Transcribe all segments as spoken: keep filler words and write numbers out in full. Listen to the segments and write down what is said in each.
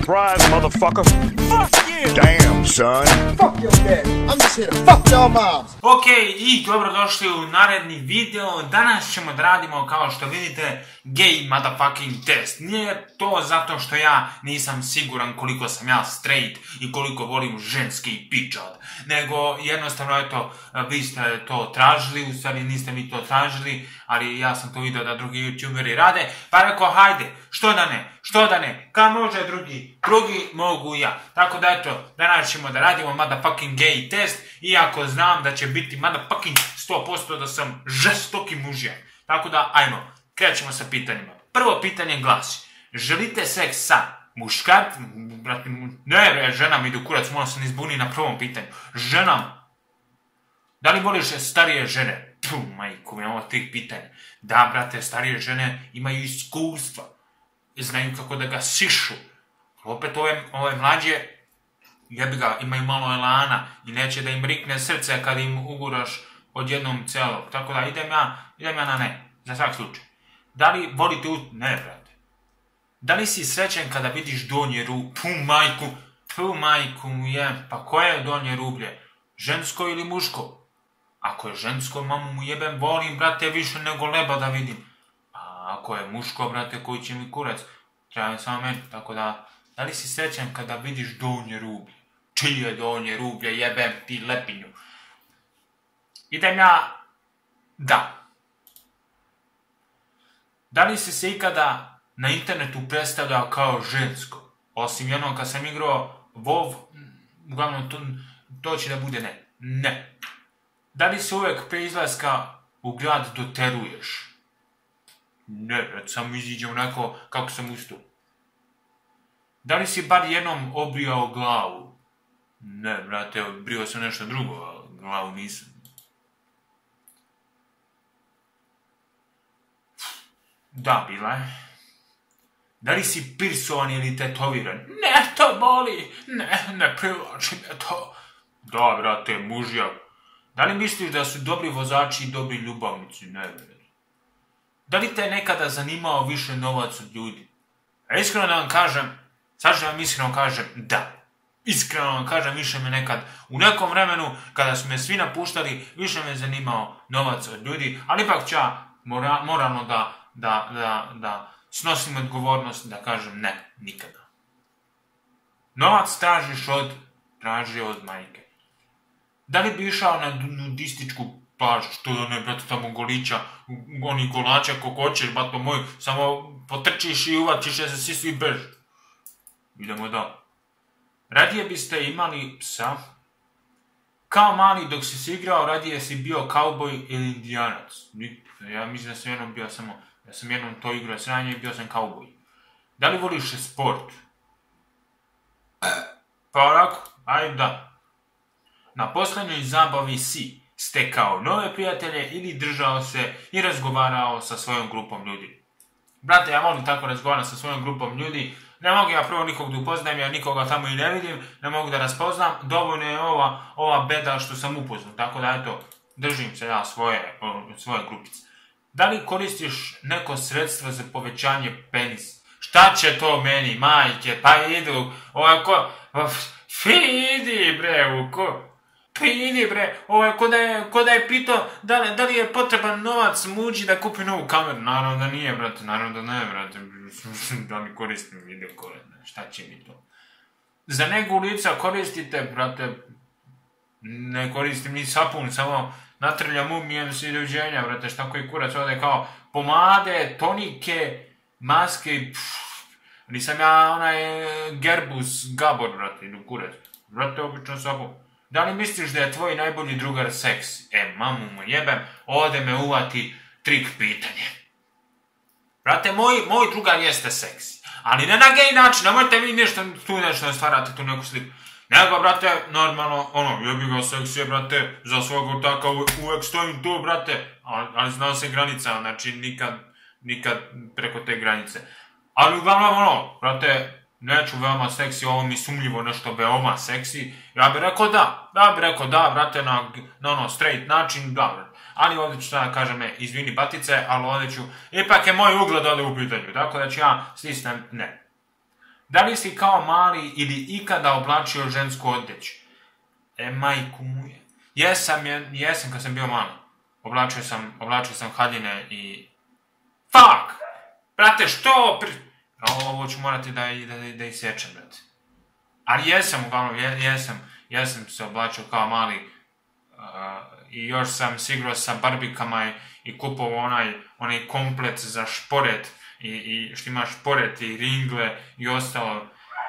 Surprise, motherfucker. Fuck you! Damn, son. Fuck your dad. I'm just here to fuck your moms. Ok, i dobrodošli u naredni video. Danas ćemo da radimo, kao što vidite, gay motherfucking test. Nije to zato što ja nisam siguran koliko sam ja straight i koliko volim ženski pičad. Nego jednostavno, eto, vi ste to tražili, u stvari niste mi to tražili, ali ja sam to vidio da drugi youtuberi rade, pa rekao, hajde, što da ne, što da ne, kad može drugi, drugi mogu ja. Tako da eto, danas ćemo da radimo motherfucking gay test, iako znam da će biti motherfucking sto posto da sam žestoki mužjak. Tako da, ajmo, krećemo sa pitanjima. Prvo pitanje glasi, želite seks sa muškart, ne bre, ženam idu kurac, moram se ne izbuni na prvom pitanju, ženam, da li voliš starije žene? Puh, majku, imamo tih pitanja. Da, brate, starije žene imaju iskustva, znaju kako da ga sišu. Opet ove, ove mlađe, jebi ga, imaju malo elana i neće da im rikne srce kad im uguraš odjednom celog. Tako da idem ja, idem ja na ne, za svak slučaj. Da li volite ut... Ne, brate. Da li si srećen kada vidiš donje rublje? Puh, majku, puh, majku mu je. Pa koje je donje rublje? Žensko ili muško? Ako je žensko, mamu mu jebem, volim, brate, više nego leba da vidim. A ako je muško, brate, koji će mi kurac, treba samo meni. Tako da, da li si srećan kada vidiš donje rublje? Čije donje rublje, jebem ti lepinju? Idem ja, da. Da li si se ikada na internetu predstavljao kao žensko? Osim jednom kad sam igrao WoW, uglavnom to, to će da bude ne. Ne. Da li se uvek pre izlaska u grad doteruješ? Ne, brate, samo iziđem onako kako sam ustao. Da li si bar jednom obrijao glavu? Ne, brate, brio sam nešto drugo, a glavu nisam. Da, bila je. Da li si pirsovan ili tetoviran? Ne, to boli! Ne, ne privlači me to. Da, brate, mužjak. Da li misliš da su dobri vozači i dobri ljubavnici? Ne, brate. Da li te je nekada zanimao više novac od ljudi? A iskreno da vam kažem, sad ću vam iskreno kažem, da. Iskreno vam kažem, više me nekad, u nekom vremenu, kada su me svi napuštali, više me zanimao novac od ljudi, ali ipak ću ja mora, moralno da, da, da, da snosim odgovornost, da kažem ne, nikada. Novac tražiš od, traži od majke. Da li bi išao na nudističku plažu, što da ne, brate, tamo golića, oni golača kako hoćeš, bato moj, samo potrčiš i uvatiš je za sisu i bež. Idemo da. Radije biste imali psa? Kao mali dok si se igrao, radije si bio kauboj ili indijanac. Ja mislim da sam jednom bio samo, da sam jednom to igrao sranje i bio sam kauboj. Da li voliš sport? Pa onako, ajde da. Na posljednjoj zabavi si stekao nove prijatelje ili držao se i razgovarao sa svojom grupom ljudi. Brate, ja volim tako razgovaram sa svojom grupom ljudi. Ne mogu ja prvo nikog da upoznajem, ja nikoga tamo i ne vidim, ne mogu da raspoznam. Dovoljno je ova, ova beda što sam upoznao, tako da eto, držim se ja svoje, svoje grupice. Da li koristiš neko sredstvo za povećanje penisa? Šta će to meni, majke, pa idu, ovako, idi bre, u ko... Pa idi bre, ovo ko da je, ko da je pitao da, da li je potreban novac muđi da kupi novu kameru. Naravno da nije, brate, naravno da ne, brate. Da mi koristim video kore, šta će mi to. Za negu lica koristite, brate, ne koristim ni sapun, samo natrljam umijem se i dođenja, brate, šta koji kurac ovdje kao pomade, tonike, maske, pff, nisam ja onaj Gerbus Gabor, brate, idu kurac. Brate, obično sapun. Da li misliš da je tvoj najbolji drugar seksi? E, mamu mu jebem, ovdje me uvati trik pitanje. Brate, moj, moj drugar jeste seksi, ali ne na gej način, nemojte vi ništa tu nešto stvarate tu neku sliku. Nego, brate, normalno, ono, jebi ga seksi, brate, za svog ortaka uvek stojim tu, brate, ali, ali znao se granica, znači nikad, nikad preko te granice. Ali uglavnom, ono, brate, neću veoma seksi, ovo mi sumljivo nešto veoma seksi, ja bih rekao da, ja bih rekao da, brate, na, na ono straight način, da, brate. Ali ovdje ću sada kažem ne, izvini batice, ali ovdje ću, ipak je moj ugled ovdje u pitanju, tako da ću ja stisnem ne. Da li si kao mali ili ikada oblačio žensku odjeću? E, majku mu je. Jesam, jesam kad sam bio mali. Oblačio sam, oblačio sam haljine i... Fuck! Brate, što pri... Ovo ću morati da, da, da isječem, brate. Ali jesam, uglavnom, jesam, jesam se oblačio kao mali uh, i još sam se igrao sa barbikama i, i kupovao onaj, onaj komplet za šporet i, i što ima šporet i ringle i ostalo.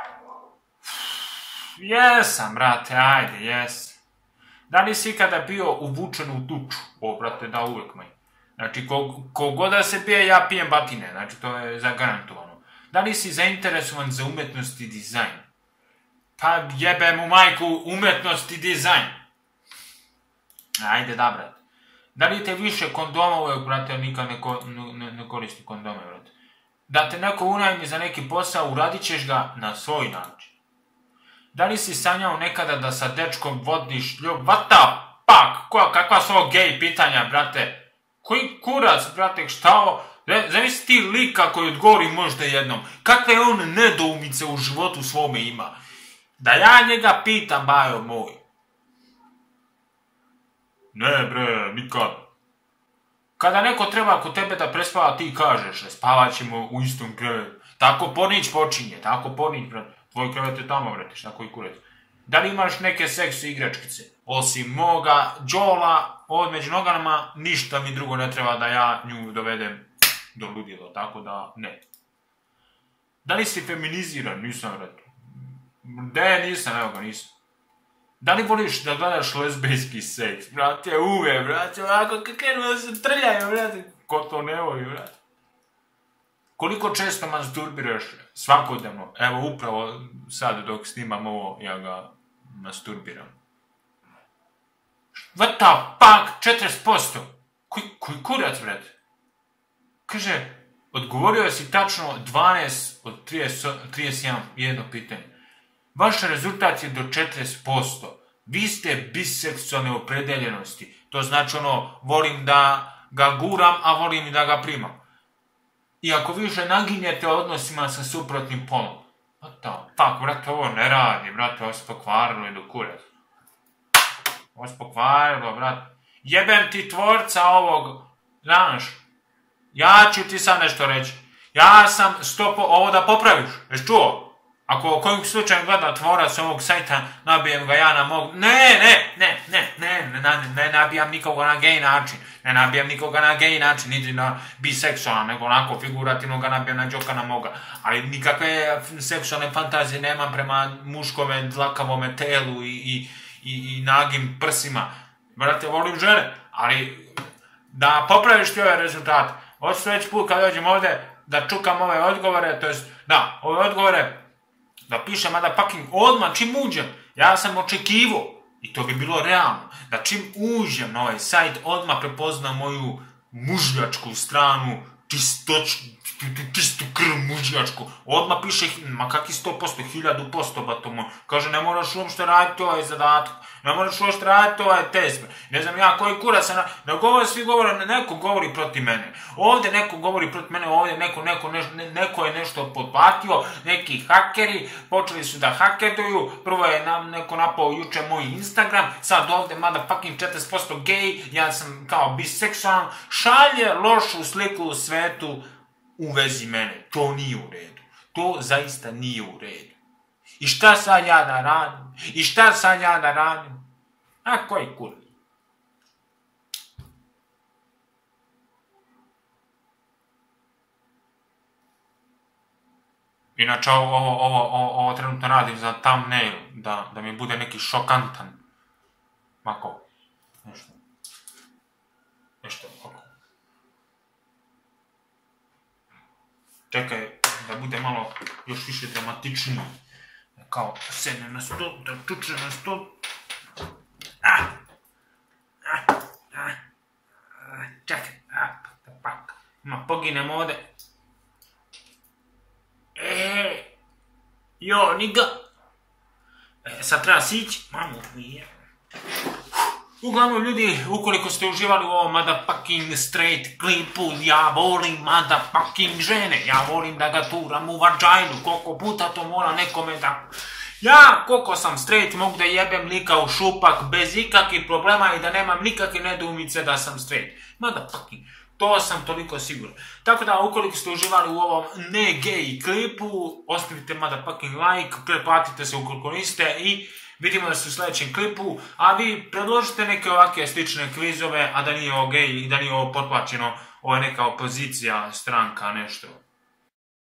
Jesam, brate, ajde, jesam. Da li si ikada bio uvučen u tuču? O, brate, da, uvek maj. Znači, kogod da se pije, ja pijem batine, znači, to je zagarantovano. Da li si zainteresovan za umetnost i dizajn? Pa jebem u majku umetnost i dizajn. Ajde, da, brate. Da li te više kondoma uvek, brate, nikad ne, ko, ne, ne koristi kondome, brate. Da te neko unajmi za neki posao, uradit ćeš ga na svoj način. Da li si sanjao nekada da sa dečkom vodiš ljub... What the fuck? Koja, kakva su ovo gej pitanja, brate? Koji kurac, brate, šta ovo? Zavisli ti lika koji odgovori možda jednom. Kakve on nedoumice u životu svome ima? Da ja njega pitam, bajo moj. Ne, bre, nikad. Kada neko treba kod tebe da prespava, ti kažeš, spavat ćemo u istom krevetu. Tako pornić počinje, tako pornić, brate. Tvoj krevet je tamo, brate, šta koji kurac. Da li imaš neke seks igračkice? Osim moga džola, od među nogama, ništa mi drugo ne treba da ja nju dovedem do ludila, tako da ne. Da li si feminiziran? Nisam, brate. De, nisam, evo ga, nisam. Da li voliš da gledaš lezbijski seks? Brate, uve, brate, ovako krenu da se trljaju, brate. Ko to ne voli, brate? Koliko često masturbiraš svakodnevno? Evo, upravo sad dok snimam ovo, ja ga masturbiram. What the fuck? četrdeset posto? Koji, koji kurac, brate? Kaže, odgovorio si tačno dvanaest od trideset jedan, jedno pitanje. Vaš rezultat je do četrdeset posto. Vi ste biseksualne opredeljenosti. To znači ono, volim da ga guram, a volim i da ga primam. I ako više naginjete odnosima sa suprotnim polom. What the fuck, brate, ovo ne radi, brate, ovo se pokvarilo i do kurac. Ovo se pokvarilo, brate. Jebem ti tvorca ovog, znaš, ja ću ti sad nešto reći. Ja sam stopo, ovo da popraviš, jesi čuo? Ako kojim slučajem gleda tvorac ovog sajta, nabijem ga ja na mog... Ne, ne, ne, ne, ne, ne, ne, ne nabijam nikoga na gej način. Ne nabijam nikoga na gej način, niti na biseksualan, nego onako figurativno ga nabijam na džokana moga. Ali nikakve seksualne fantazije nemam prema muškome dlakavome telu i, i, i, i nagim prsima. Brate, volim žene, ali da popraviš ti ove rezultate. Od sljedeći put kad dođem ovdje da čukam ove odgovore, to jest, da, ove odgovore, da pišem, mada fucking odmah čim uđem, ja sam očekivao, i to bi bilo realno, da čim uđem na ovaj sajt, odmah prepoznam moju mužljačku stranu, čistoč, čistu krv mužljačku, odmah piše, ma kakvi sto posto, hiljadu posto, batomo, kaže, ne moraš uopšte raditi ovaj zadatak, ne moraš uopšte raditi ovaj test, ne znam ja koji kurac sam, ne govore, svi govore, neko govori protiv mene, ovdje neko govori protiv mene, ovdje neko, neko, ne, neko je nešto potplatio, neki hakeri, počeli su da hakeruju, prvo je nam neko napao juče moj Instagram, sad ovdje motherfucking četrdeset posto gej, ja sam kao biseksualan, šalje lošu sliku u svetu u vezi mene, to nije u redu, to zaista nije u redu. I šta sad ja da radim? I šta sad ja da radim? A koji kurac? Inače, ovo, ovo, ovo, ovo trenutno radim za thumbnail, da, da mi bude neki šokantan. Mako, nešto. Nešto, oko. Čekaj, da bude malo još više dramatičniji. Kao, sedne na stol, da čuče na stol. Ah! Ah! Ah! Čekaj, ah, pak. Ma, poginem ovde. Eee! Jo, niga! E, sad treba sići. Mamu, nije. Uglavnom ljudi, ukoliko ste uživali u ovom motherfucking straight klipu, ja volim motherfucking žene, ja volim da ga turam u vaginu, koliko puta to mora nekome da... Ja, koliko sam straight, mogu da jebem lika u šupak bez ikakvih problema i da nemam nikakve nedoumice da sam straight. Motherfucking, to sam toliko siguran. Tako da, ukoliko ste uživali u ovom ne gay klipu, ostavite motherfucking like, pretplatite se ukoliko niste i vidimo se u sljedećem klipu, a vi predložite neke ovakve slične kvizove, a da nije ovo gay i da nije ovo potplaćeno, ovo je neka opozicija, stranka, nešto.